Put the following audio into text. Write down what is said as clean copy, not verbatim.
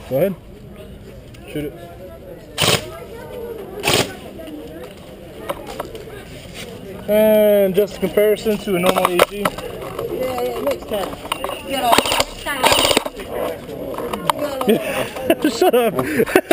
Go ahead. Shoot it. And just a comparison to a normal AG. Yeah, next time. Get off. Next time. Shut up.